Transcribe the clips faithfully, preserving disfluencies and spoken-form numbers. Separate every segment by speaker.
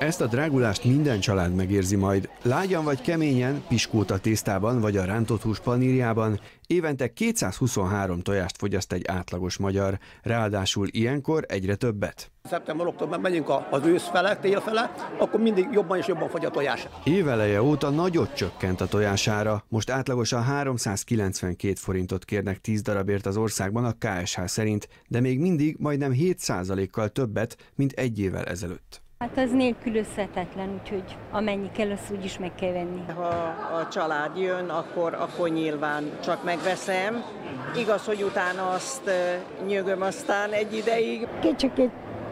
Speaker 1: Ezt a drágulást minden család megérzi majd. Lágyan vagy keményen, piskóta tésztában vagy a rántott hús panírjában évente kétszázhuszonhárom tojást fogyaszt egy átlagos magyar, ráadásul ilyenkor egyre többet.
Speaker 2: Szeptember-októberben megyünk az ősz fele, tél fele, akkor mindig jobban és jobban fogy a tojás.
Speaker 1: Éveleje óta nagyot csökkent a tojására, most átlagosan háromszázkilencvenkét forintot kérnek tíz darabért az országban a ká es há szerint, de még mindig majdnem hét százalékkal többet, mint egy évvel ezelőtt.
Speaker 3: Hát az nélkülözhetetlen, úgyhogy amennyi kell, azt úgyis meg kell venni.
Speaker 4: Ha a család jön, akkor, akkor nyilván csak megveszem. Igaz, hogy utána azt nyögöm aztán egy ideig.
Speaker 5: Kicsikét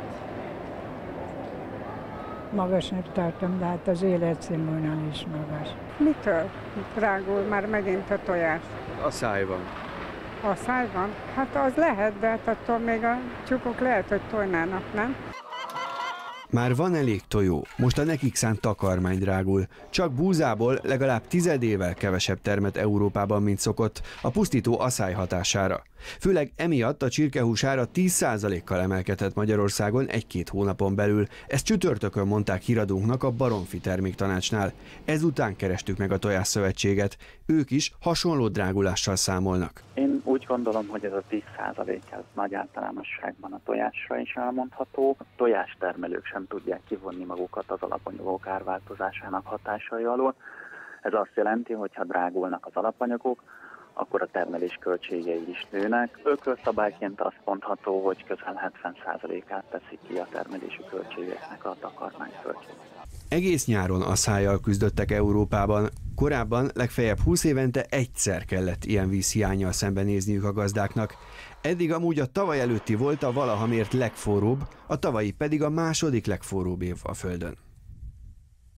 Speaker 5: magasnak tartom, de hát az életszínvonal is magas.
Speaker 6: Mitől drágul már megint a tojás?
Speaker 1: A szájban.
Speaker 6: A szájban? Hát az lehet, de hát attól még a tyúkok lehet, hogy tojnának, nem?
Speaker 1: Már van elég tojó, most a nekik szánt takarmány drágul. Csak búzából legalább tizedével kevesebb termet Európában, mint szokott, a pusztító aszály hatására. Főleg emiatt a csirkehús ára tíz százalékkal emelkedett Magyarországon egy-két hónapon belül. Ezt csütörtökön mondták híradónknak a Baromfi Terméktanácsnál. Ezután kerestük meg a Tojásszövetséget. Ők is hasonló drágulással számolnak.
Speaker 7: Én úgy gondolom, hogy ez a tíz százalék ez nagy általánosságban a tojásra is elmondható. A tojástermelők sem tudják kivonni magukat az alapanyagok árváltozásának hatásai alól. Ez azt jelenti, hogy ha drágulnak az alapanyagok, akkor a termelés költségei is nőnek. Ökölszabályként azt mondható, hogy közel hetven százalékát teszik ki a termelési költségeknek a takarmányköltség.
Speaker 1: Egész nyáron aszályjal küzdöttek Európában. Korábban legfeljebb húsz évente egyszer kellett ilyen vízhiánnyal szembenézniük a gazdáknak. Eddig amúgy a tavaly előtti volt a valaha mért legforróbb, a tavalyi pedig a második legforróbb év a Földön.